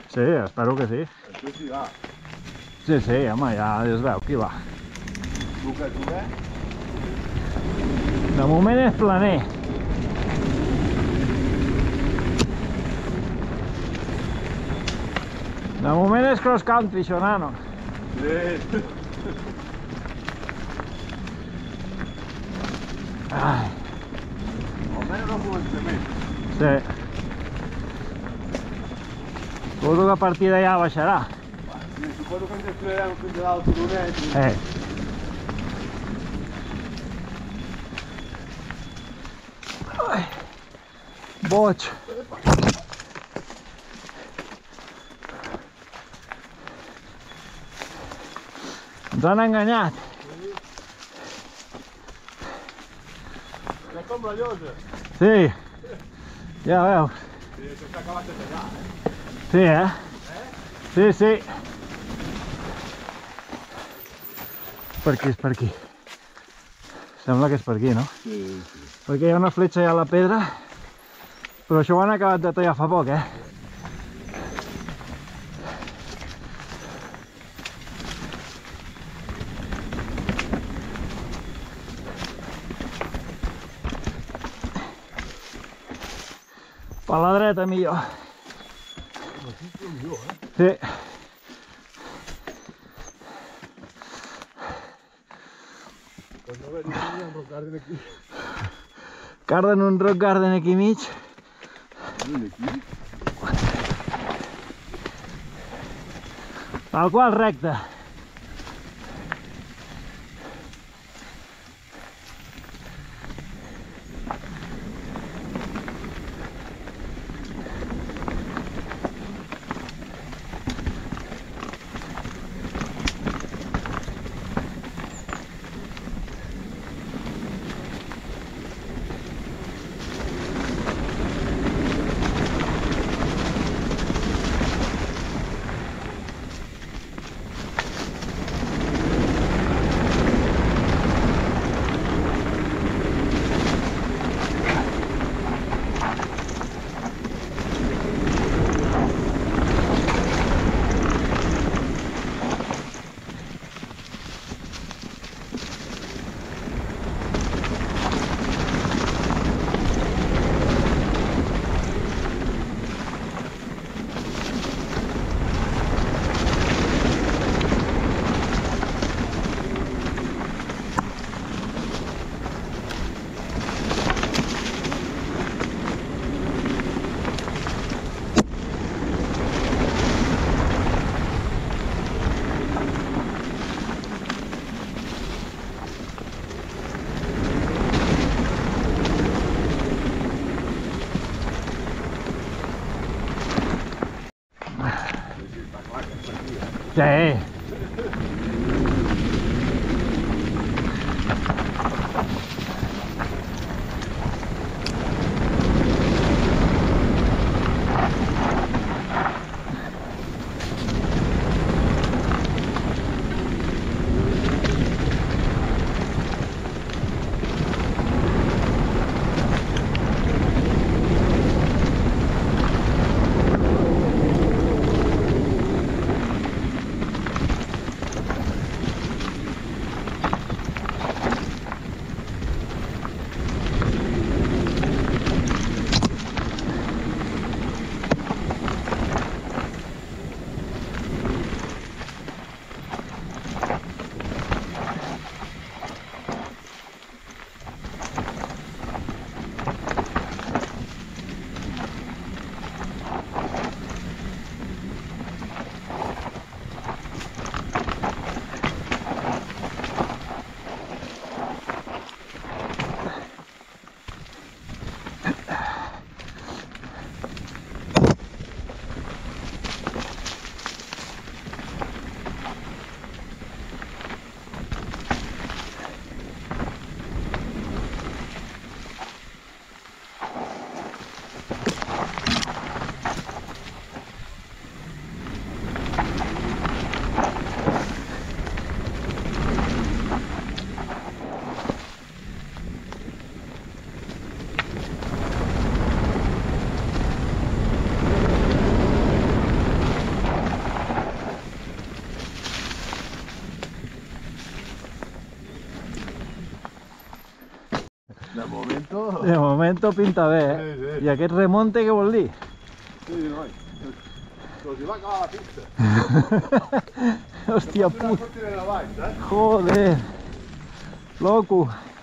Sí, espero que sí. Tu sí va. Sí, sí, home, ja es veu qui va. Tu què? De moment és planer. De moment és cross country, això, nano. Sí. Ai, Almenys no començament. sí. Suposo que a partir d'allà baixarà. Sí, suposo que ens esperarem fins a dalt turonet. Ai, boig. Ens han enganyat. Ja com la llosa. Sí, ja veus. Sí, això s'ha acabat de tallar, Sí, Sí, sí. Per aquí, és per aquí. Sembla que és per aquí, no? Sí. Perquè hi ha una fletxa allà a la pedra, però això ho han acabat de tallar fa poc, Per la dreta millor. Aquí és millor, Sí. Pues no veure, hi ha un rock garden aquí. Carden un rock garden aquí mig. Aquí? Tal qual, recte. Sí. De momento pinta bé, eh? Sí, sí. I aquest remonte què vol dir? Sí, noi. Se'ls hi va acabar la pista. Hòstia Una puta. sortida de baix, saps? Joder. Loco.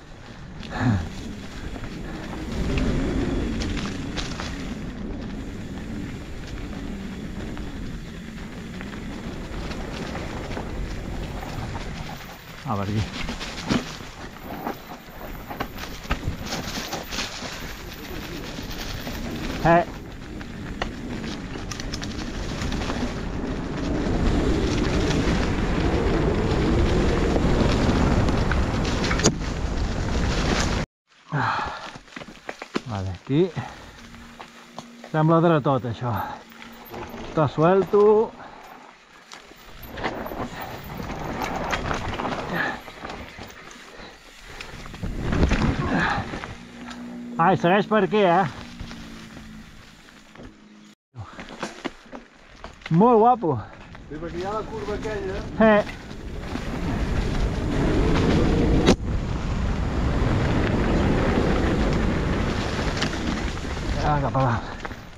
A ver aquí. Vale, aquí sembla dretot això. Està suelto. Ai, segueix per aquí, eh? Molt guapo. Sí, perquè hi ha la curva aquella. Cap a dalt.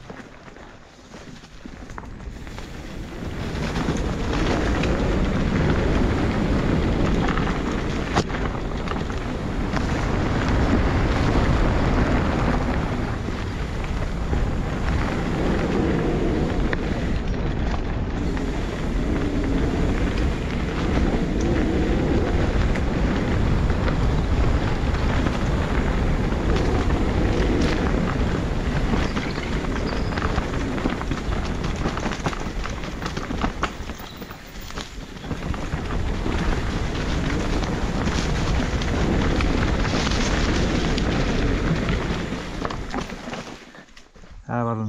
Perdó.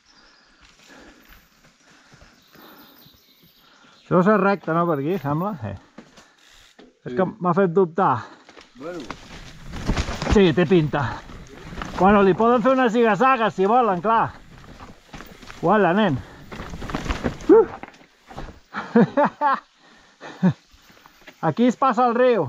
Això és recte, no, per aquí, sembla? És que m'ha fet dubtar. Bueno. Sí, té pinta. Bueno, li poden fer una ziga-zaga, si volen, clar. Uala, nen. Aquí es passa el riu.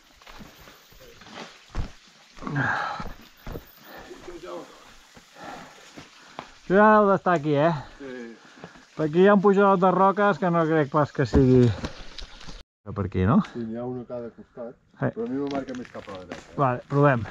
Això ja deu d'estar aquí, eh? Sí. Per aquí hi ha un pujador de roques que no crec pas que sigui... Per aquí, no? Sí, n'hi ha una a cada costat, però a mi me marca més cap a la dreta. Vale, provem.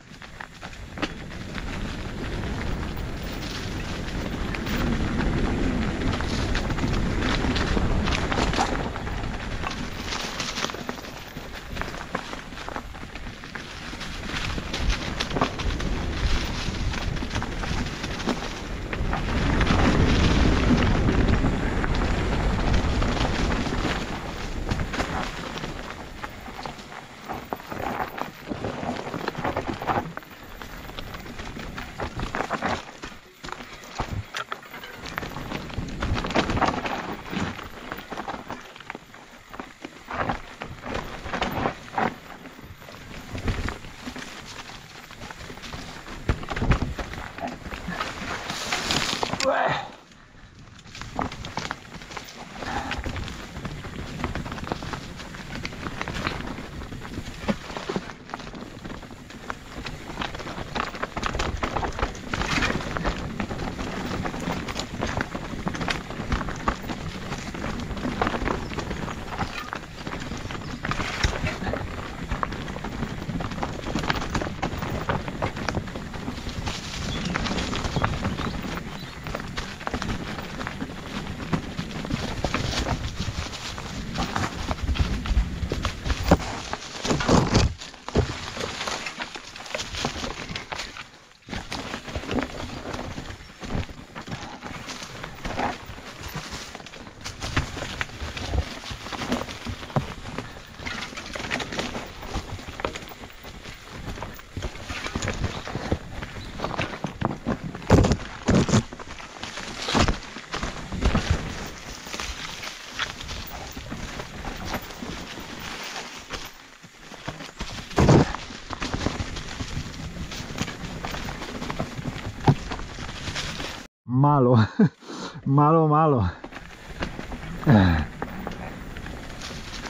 Malo, malo, malo.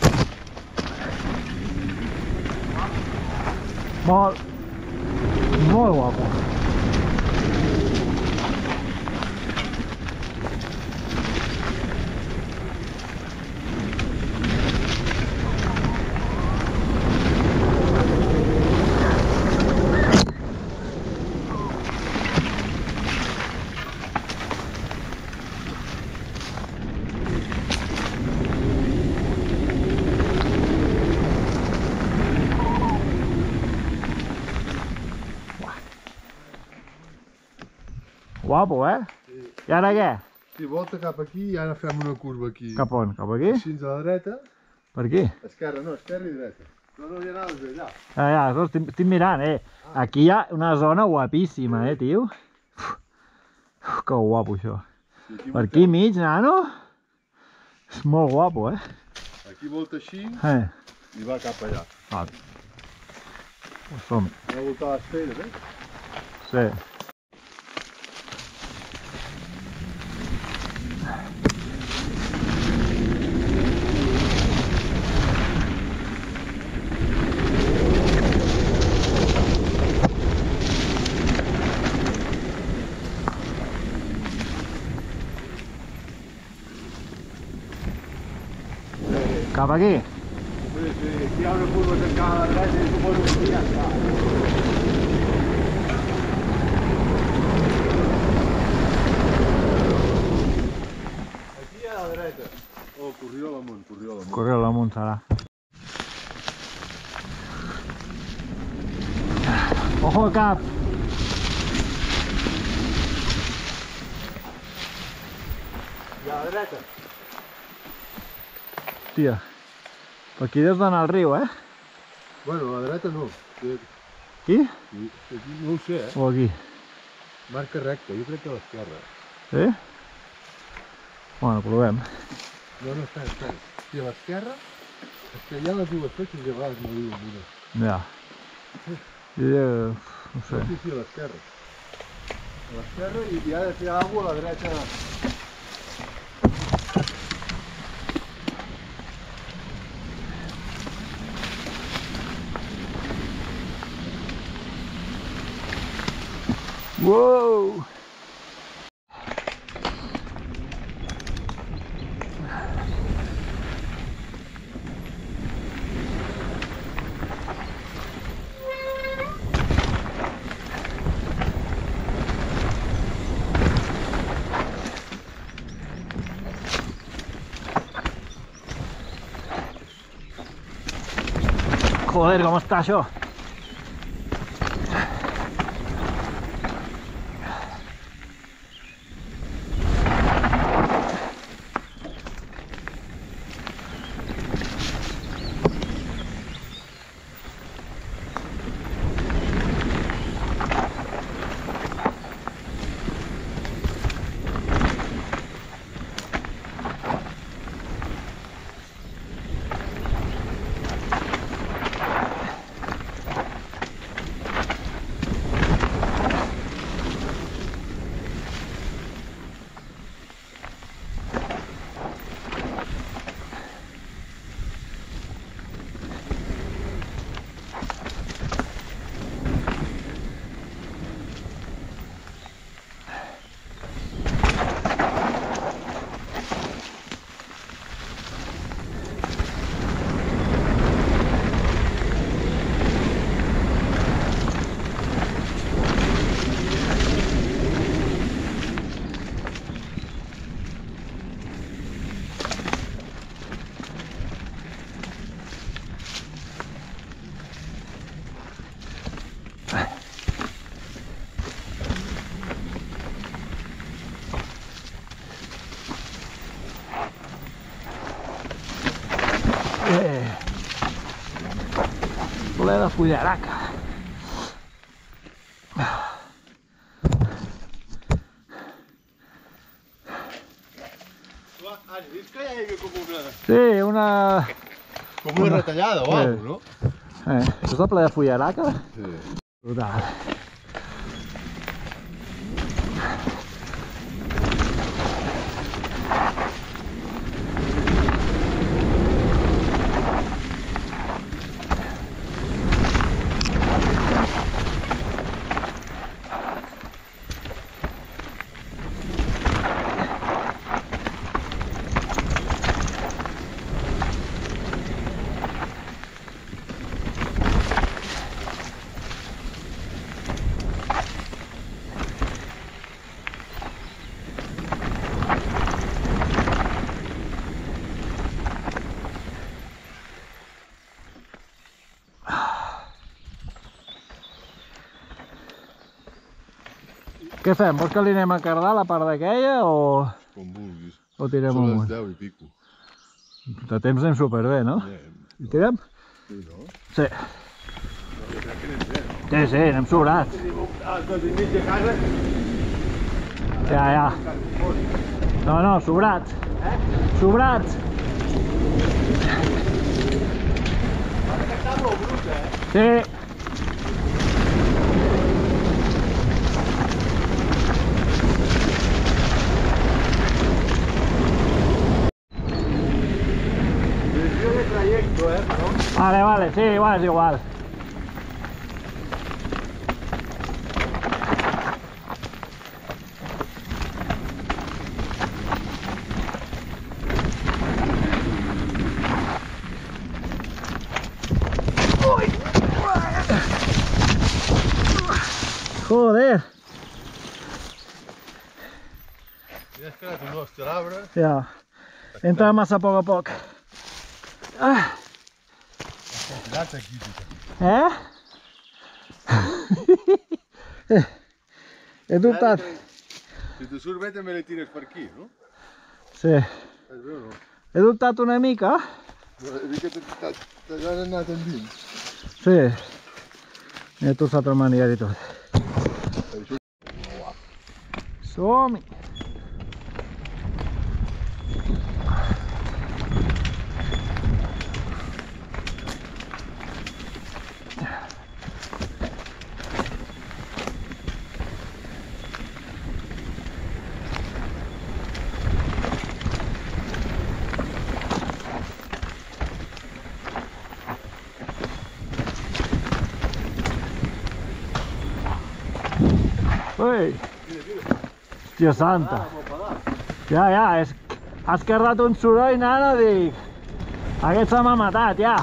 Molt Molt guapo. Guapo, eh? Sí. I ara què? Sí, volta cap aquí i ara fem una curva aquí. Cap on? Cap aquí? Així a la dreta. Per aquí? Esquerra, no, esquerra i dreta. No, ja anaves allà. Ja, estic mirant, Aquí hi ha una zona guapíssima, tio. Que guapo, això. Sí, Per aquí mig, nano. És molt guapo, Aquí volta així Eh. i va cap allà. Ah. Pues som-hi. Va voltar les pedres, Sí. Cap aquí? Sí, sí, aquí hi ha una curva tancada a la dreta i suposo que aquí ja està. Aquí a la dreta. Oh, Corriol amunt, Corriol amunt. Correu amunt serà. Ojo al cap! I a la dreta. Hòstia. Per aquí deus d'anar al riu, Bueno, a la dreta no. Aquí? Aquí no ho sé, O aquí? Marca recta, jo crec que a l'esquerra. Sí? Bueno, provem. No, espera. Sí, a l'esquerra, és que hi ha les dues fetges i a vegades no diuen una. Ja. No sé. Sí, a l'esquerra. A l'esquerra i ha de fer alguna cosa a la dreta. Wow! Joder, com està això? Ple de fullaraca. Has vist que hi havia com una... Sí, una... Com una retallada o alguna cosa, no? Això és el ple de fullaraca? Sí. Brutal. Què fem? Vols que li anem a cardar la part d'aquella o Com vulguis. o tirem Són amunt? les 10 i pico. De temps anem superbé, no? Anem. I tirem? Sí, no? Sí. No, jo crec que anem bé. Sí, sí, anem sobrats. A 2 i mig de casa. Ja. No, sobrats. Sobrats. Ara que està molt bruta, Sí. Desvío de trayecto, ¿no? Vale, sí, igual es igual. Joder. Ja has quedat un os de l'arbre. Ja. Entra massa a poc. Ah. Tirats aquí, tu. He dubtat. Si te surt bé també li tires per aquí, no? Sí. És bé o no? He dubtat una mica. He vist que t'has anat endins. Sí. He torçat el manier i tot. Som-hi. Ui! Hòstia santa! Ja, has cardat un soroll, nano, dic... Aquest se m'ha matat, ja!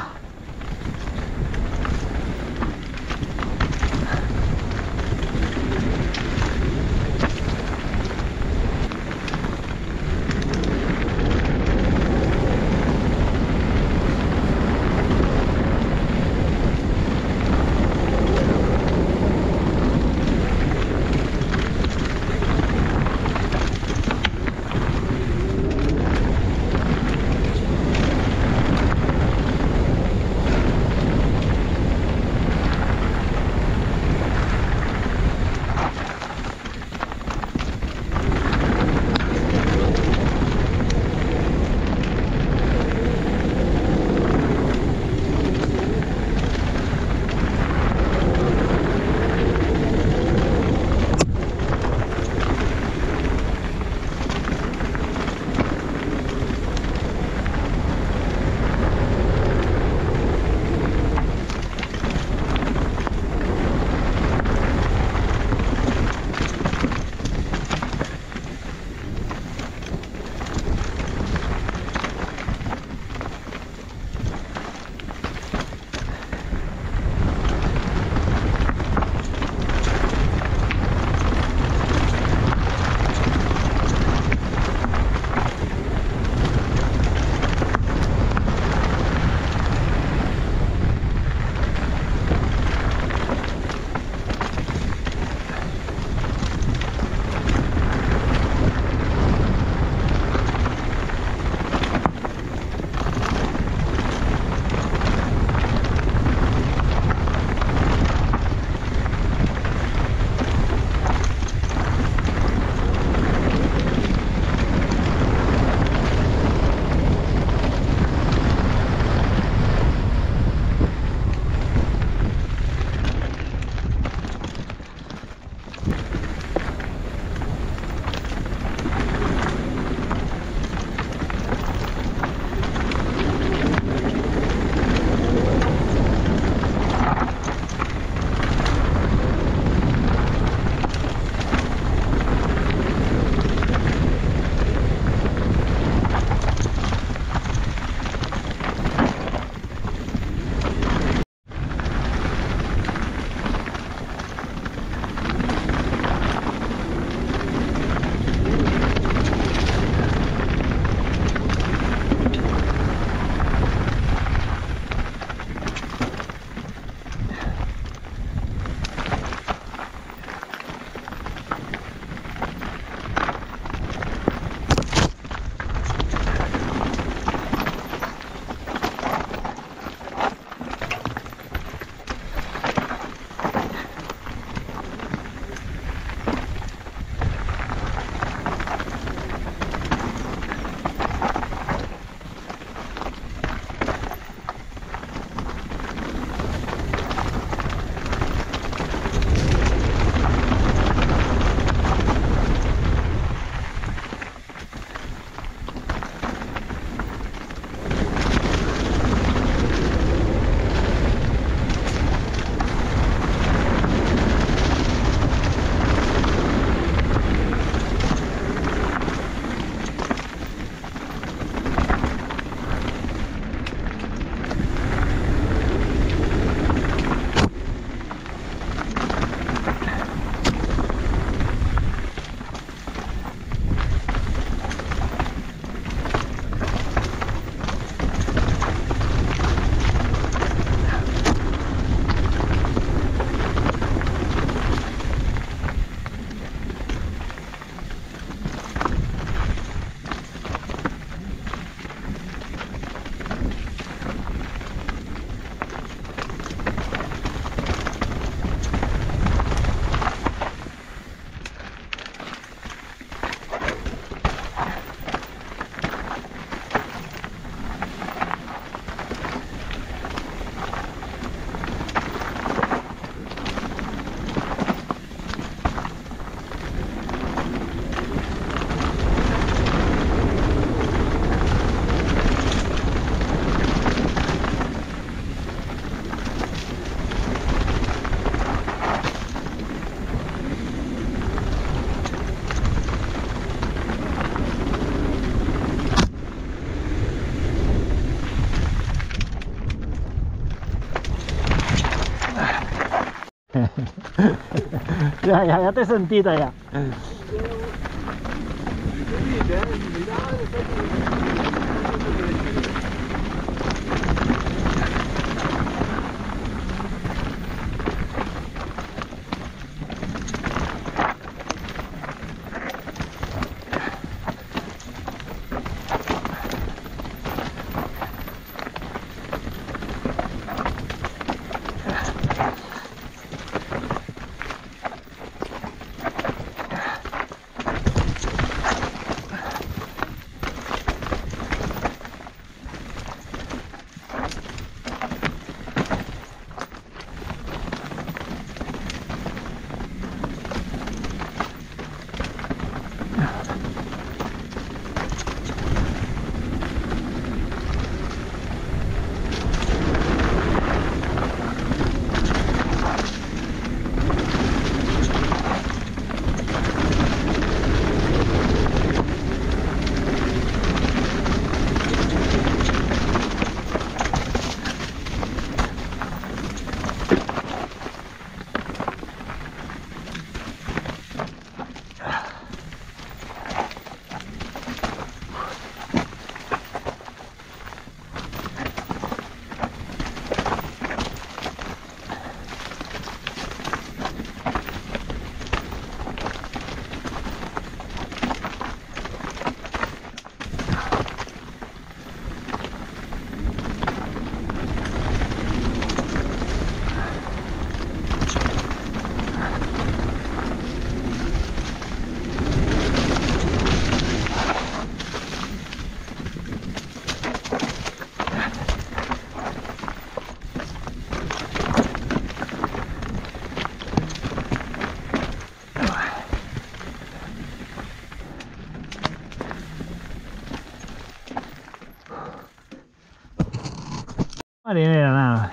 Ja t'he sentit allà. Marinera, nada.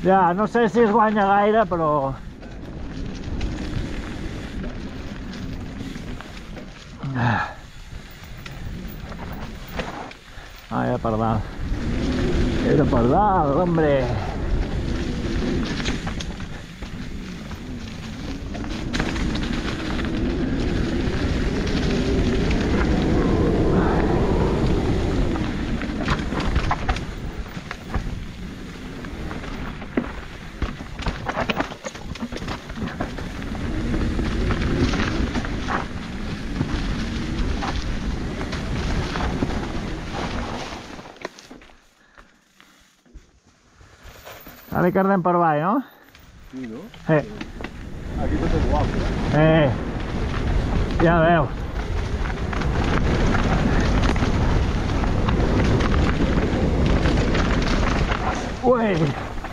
Ja, no sé si es guanya gaire, però... Ah, era per dalt. Era per dalt, hombre. Ara que ardem per avall, no? Sí, no? Aquí tot és guapo, ja veus. Ui!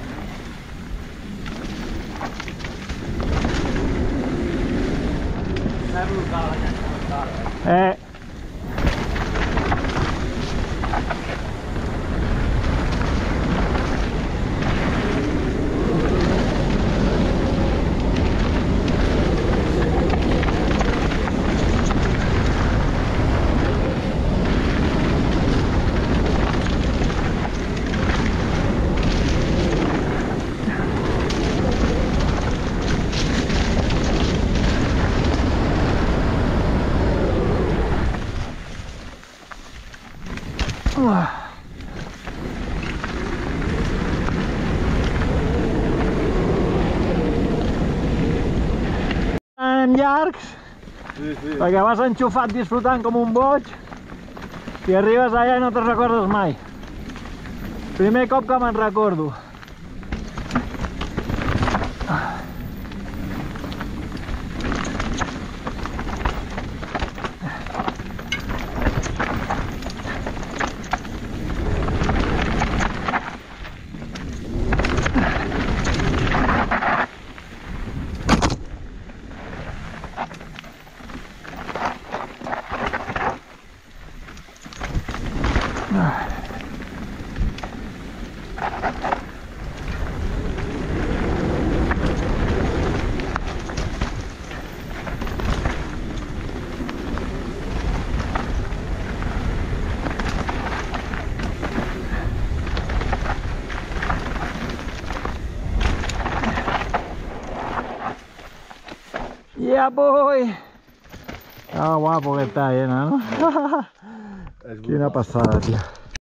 Anem llargs, perquè vas enxufat disfrutant com un boig i arribes allà i no te'n recordes mai. Primer cop que me'n recordo. Yeah, boy! Ah, guapo que está, ¿no? Quina passada, tio.